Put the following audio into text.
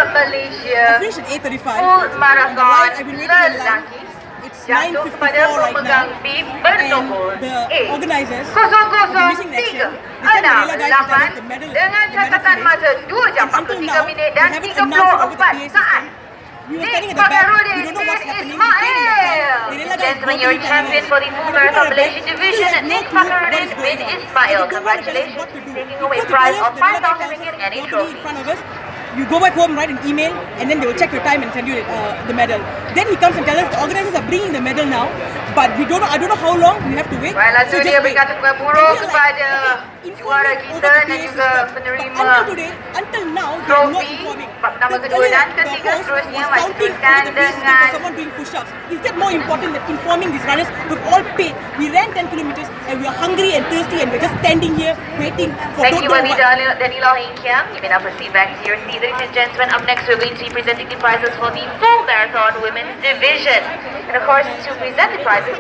Malaysia Full Marathon lelaki jatuh kepada pemegang bib bernombor A0036 dengan catatan masa 2 jam 43 minit dan 34 saat. Nick Pakarudin Ismail. Gentlemen, your champion for the full marathon Malaysia division, Nick Pakarudin bin Ismail. Congratulations, taking away a prize of 5,000 ringgit and a trophy. You go back home, write an email, and then they will check your time and send you the medal. Then he comes and tells us the organisers are bringing the medal now, but we don't know. I don't know how long we have to wait. Baiklah, so dia berkata buruk kepada juara kita dan juga penerima until now, trofi pertama, kedua dan ketiga. Seterusnya mari teruskan dengan someone doing push-ups. Is that more important than informing these runners? We've all paid. We ran 10 kilometers and we are hungry and thirsty and we're just standing here waiting for. Thank you, Danilo Heng Kiang. You may now proceed back to your seat. Ladies and gentlemen, up next we're going to be presenting the prizes for the full marathon women's division. And of course, to present the prizes,